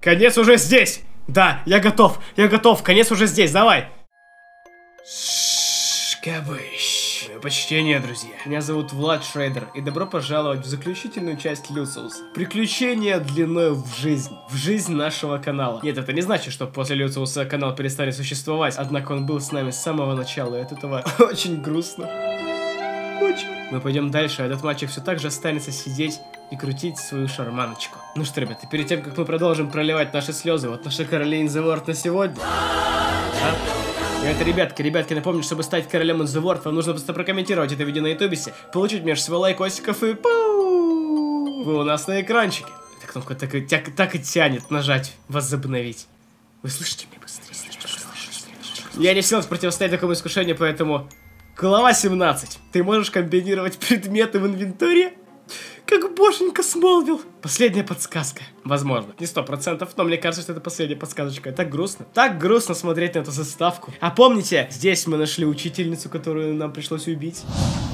Конец уже здесь! Да, я готов, конец уже здесь, давай! Шкабыщ. Почтение, друзья. Меня зовут Влад Шрейдер, и добро пожаловать в заключительную часть Люциуса. Приключения длиной в жизнь нашего канала. Нет, это не значит, что после Люциуса канал перестанет существовать, однако он был с нами с самого начала, и от этого очень грустно. Очень. Мы пойдем дальше, а этот мальчик все так же останется сидеть и крутить свою шарманочку. Ну что, ребята, перед тем, как мы продолжим проливать наши слезы, вот наши короли in the world на сегодня. Это, ребятки, напомню, чтобы стать королем in the world, вам нужно просто прокомментировать это видео на ютубисе, получить между свой лайкосиков и пау! Вы у нас на экранчике. Эта кнопка так и тянет нажать, возобновить. Вы слышите меня быстрее? Я не в силах противостоять такому искушению, поэтому... Глава 17. Ты можешь комбинировать предметы в инвентаре? Как боженька Смолвилл. Последняя подсказка. Возможно. Не 100%, но мне кажется, что это последняя подсказочка. Так грустно. Так грустно смотреть на эту заставку. А помните, здесь мы нашли учительницу, которую нам пришлось убить?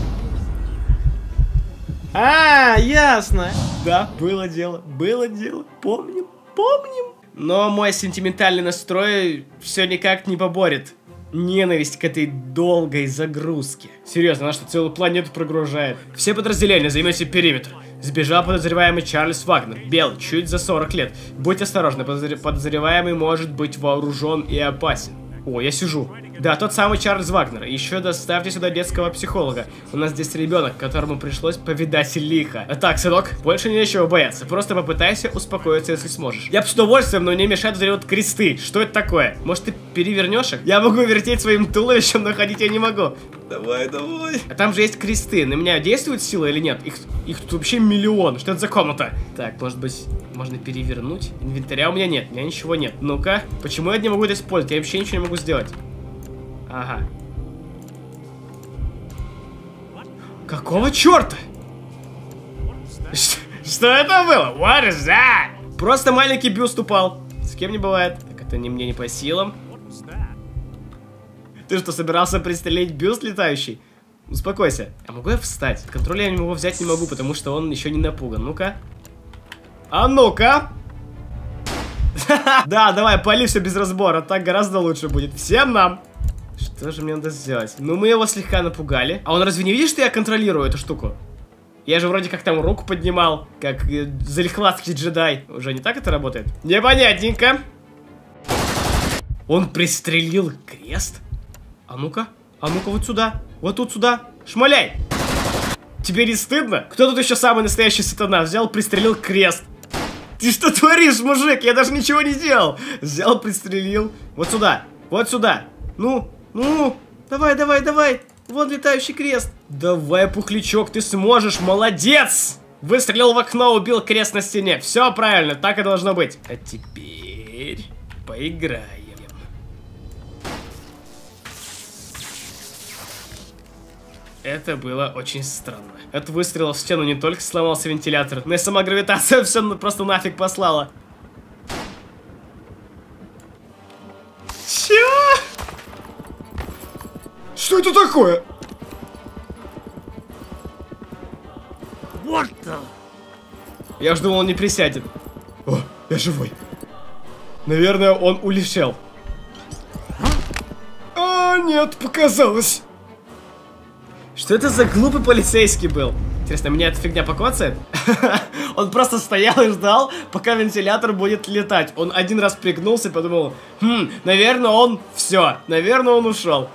Ясно. Да, было дело. Помним. Но мой сентиментальный настрой все никак не поборет ненависть к этой долгой загрузке. Серьезно, она что, целую планету прогружает? Все подразделения, займите периметр. Сбежал подозреваемый Чарльз Вагнер. Белый, чуть за 40 лет. Будь осторожны, подозреваемый может быть вооружен и опасен. О, я сижу. Да, тот самый Чарльз Вагнер. Еще доставьте сюда детского психолога. У нас здесь ребенок, которому пришлось повидать лихо. Так, сынок, больше нечего бояться. Просто попытайся успокоиться, если сможешь. Я бы с удовольствием, но не мешают вот кресты. Что это такое? Может, ты перевернешь их? Я могу вертеть своим туловищем, но ходить я не могу. Давай. А там же есть кресты. На меня действует сила или нет? Их тут вообще миллион. Что это за комната? Так, может быть, можно перевернуть? Инвентаря у меня нет. У меня ничего нет. Ну-ка, почему я не могу это использовать? Я вообще ничего не могу сделать. Ага. Какого черта? Что это было? What is that? Просто маленький бюст упал. С кем не бывает. Так это мне не по силам. Ты что, собирался пристрелить бюст летающий? Успокойся. А могу я встать? Контроль я его взять не могу, потому что он еще не напуган. Ну-ка. А ну-ка. Да, давай, пали все без разбора. Так гораздо лучше будет. Всем нам. Что же мне надо сделать? Ну, мы его слегка напугали. А он разве не видит, что я контролирую эту штуку? Я же вроде как там руку поднимал, как залихватский джедай. Уже не так это работает? Непонятненько. Он пристрелил крест? А ну-ка вот сюда. Вот тут сюда. Шмаляй! Тебе не стыдно? Кто тут еще самый настоящий сатана? Взял, пристрелил крест. Ты что творишь, мужик? Я даже ничего не делал. Взял, пристрелил. Вот сюда. Вот сюда. Ну, давай. Вон летающий крест. Давай, пухлячок, ты сможешь, молодец! Выстрелил в окно, убил крест на стене. Все правильно, так и должно быть. А теперь поиграем. Это было очень странно. От выстрела в стену не только сломался вентилятор, но и сама гравитация все просто нафиг послала. Чё? Что это такое? Вот то. Я уж думал, он не присядет. О, я живой. Наверное, он улетел. А, нет, показалось. Что это за глупый полицейский был? Интересно, меня эта фигня покоцает? Он просто стоял и ждал, пока вентилятор будет летать. Он один раз пригнулся и подумал, наверное, он все, наверное, он ушел.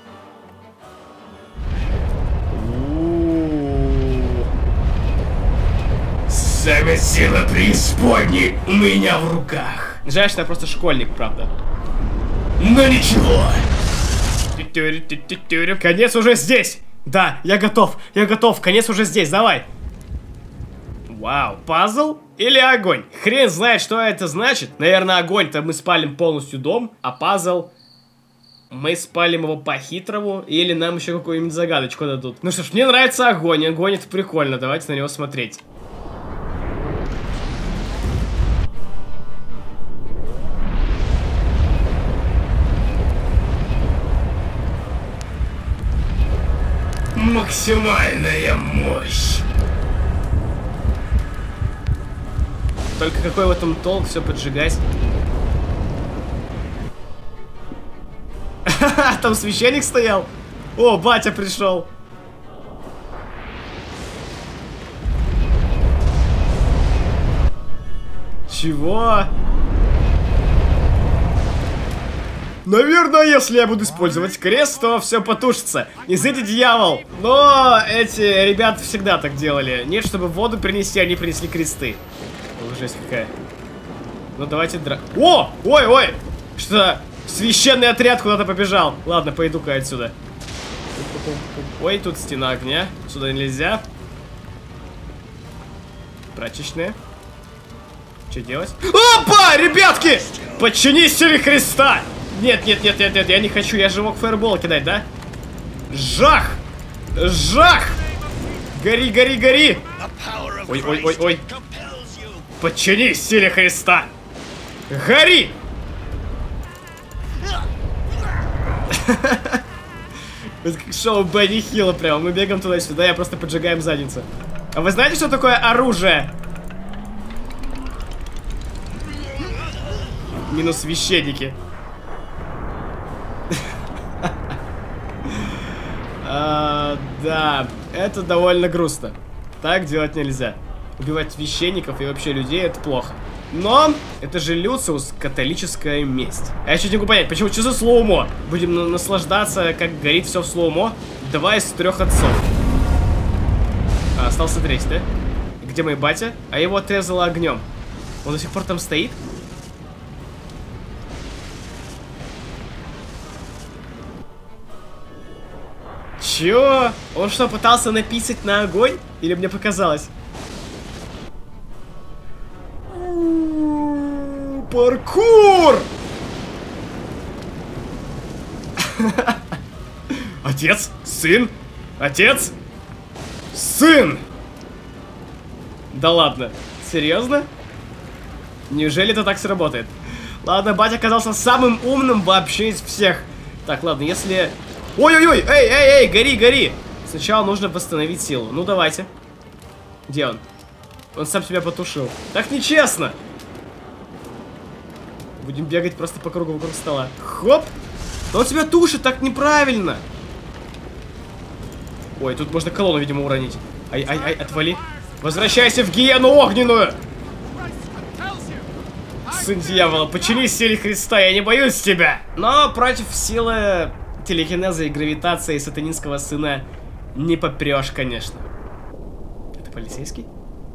Сами сила преисподней у меня в руках. Жаль, что я просто школьник, правда. Но ничего. Конец уже здесь. Да, я готов, конец уже здесь, давай. Вау, пазл или огонь? Хрен знает, что это значит. Наверное, огонь-то мы спалим полностью дом, а пазл мы спалим его по-хитрому, или нам еще какую-нибудь загадочку дадут. Ну что ж, мне нравится огонь, огонь это прикольно, давайте на него смотреть. Максимальная мощь. Только какой в этом толк все поджигать? Там священник стоял. О, батя пришел. Чего? Наверное, если я буду использовать крест, то все потушится. Изыди, дьявол! Но эти ребята всегда так делали. Нет, чтобы воду принести, они принесли кресты. О, жесть какая. Ну давайте О! Ой! Что? Священный отряд куда-то побежал. Ладно, пойду-ка отсюда. Ой, тут стена огня. Сюда нельзя. Прачечная. Что делать? Опа, ребятки! Подчинись силе Христа! Нет, я не хочу, я же мог фаербол кидать, да? Жах! Жах! Гори! Ой. Подчинись силе Христа! Гори! Это как шоу Бенни Хилла прямо. Мы бегаем туда-сюда, я просто поджигаем задницу. А вы знаете, что такое оружие? Минус священники. Да, это довольно грустно. Так делать нельзя. Убивать священников и вообще людей — это плохо. Но это же Люциус, католическая месть. А я чуть не могу понять, почему, что за слоумо? Будем наслаждаться, как горит все в слоумо. 2 из 3 отцов. Остался 3, да? Где мой батя? А его отрезало огнем. Он до сих пор там стоит? Чё? Он что, пытался написать на огонь? Или мне показалось? Паркур! Отец? Сын? Отец? Сын! Да ладно. Серьезно? Неужели это так сработает? Ладно, батя оказался самым умным вообще из всех. Так, ладно, если... Ой-ой-ой! Эй, гори! Сначала нужно восстановить силу. Ну, давайте. Где он? Он сам себя потушил. Так нечестно! Будем бегать просто по кругу вокруг стола. Хоп! Но он себя тушит, так неправильно! Ой, тут можно колонну, видимо, уронить. Ай, отвали. Возвращайся в гиену огненную! Сын дьявола, подчинись силе Христа, я не боюсь тебя! Но против силы телекинеза и гравитации сатанинского сына не попрешь, конечно. Это полицейский?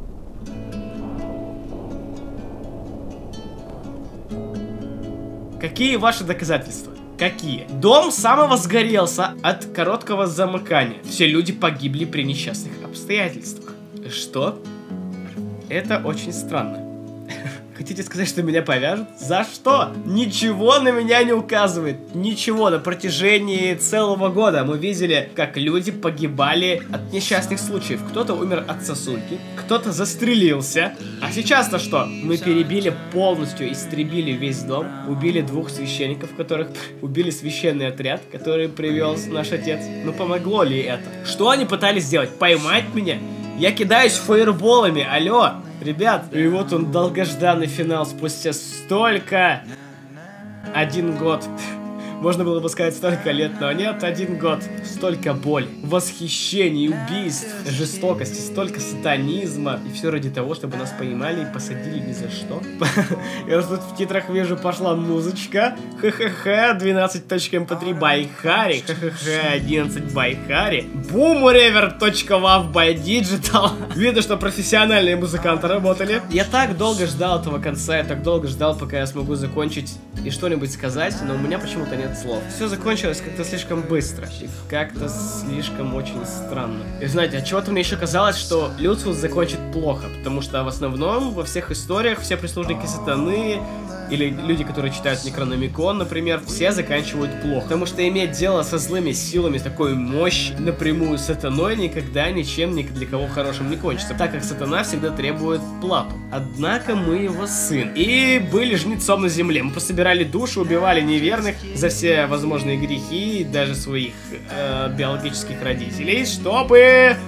Какие ваши доказательства? Какие? Дом самовозгорелся от короткого замыкания. Все люди погибли при несчастных обстоятельствах. Что? Это очень странно. Хотите сказать, что меня повяжут? За что? Ничего на меня не указывает. Ничего. На протяжении целого года мы видели, как люди погибали от несчастных случаев. Кто-то умер от сосульки, кто-то застрелился. А сейчас-то что? Мы перебили полностью, истребили весь дом, убили 2 священников, которых убили священный отряд, который привез наш отец. Ну помогло ли это? Что они пытались сделать? Поймать меня? Я кидаюсь фаерболами, алло! Ребят, и вот он, долгожданный финал спустя столько... 1 год. Можно было бы сказать столько лет, но нет, 1 год. Столько боли, восхищений, убийств, жестокости, столько сатанизма. И все ради того, чтобы нас поймали и посадили ни за что. Я тут в титрах вижу, пошла музычка. Ха-ха-ха, 12.mp3 by Harry. Ха-ха-ха, 11 by Harry. Boomrever.wav by Digital. Видно, что профессиональные музыканты работали. Я так долго ждал этого конца, я так долго ждал, пока я смогу закончить и что-нибудь сказать, но у меня почему-то нет слов. Все закончилось как-то слишком быстро и как-то слишком очень странно. И знаете, отчего-то мне еще казалось, что Люциус закончит плохо, потому что в основном во всех историях все прислужники сатаны или люди, которые читают Некрономикон, например, все заканчивают плохо. Потому что иметь дело со злыми силами, с такой мощью, напрямую с сатаной, никогда ничем ни для кого хорошим не кончится, так как сатана всегда требует плату. Однако мы его сын. И были жнецом на земле. Мы пособирали души, убивали неверных за все возможные грехи, даже своих биологических родителей, чтобы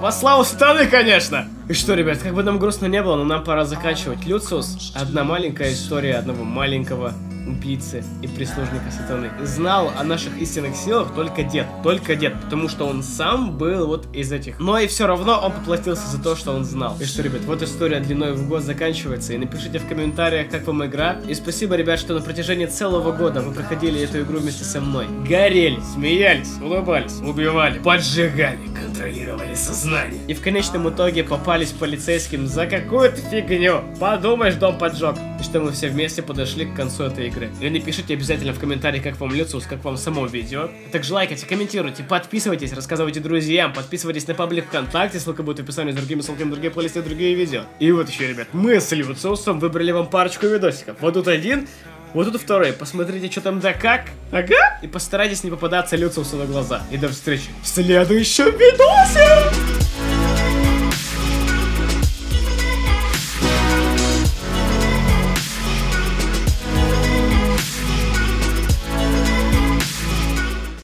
Во славу сатаны, конечно! И что, ребят, как бы нам грустно не было, но нам пора заканчивать. Люциус, одна маленькая история одного маленького убийцы и прислужника сатаны. Знал о наших истинных силах только дед, потому что он сам был вот из этих. Но и все равно он поплатился за то, что он знал. И что, ребят, вот история длиной в год заканчивается. И напишите в комментариях, как вам игра. И спасибо, ребят, что на протяжении целого года вы проходили эту игру вместе со мной. Горели, смеялись, улыбались, убивали, поджигали, контролировали сознание. И в конечном итоге попались полицейским за какую-то фигню. Подумаешь, дом поджег. И что мы все вместе подошли к концу этой игры. И напишите обязательно в комментариях, как вам Люциус, как вам само видео. А также лайкайте, комментируйте, подписывайтесь, рассказывайте друзьям, подписывайтесь на паблик ВКонтакте, ссылка будет в описании с другими ссылками, другие плейлисты, другие видео. И вот еще, ребят, мы с Люциусом выбрали вам парочку видосиков. Вот тут один, вот тут второй. Посмотрите, что там да как. Ага. И постарайтесь не попадаться Люциусу на глаза. И до встречи в следующем видосе!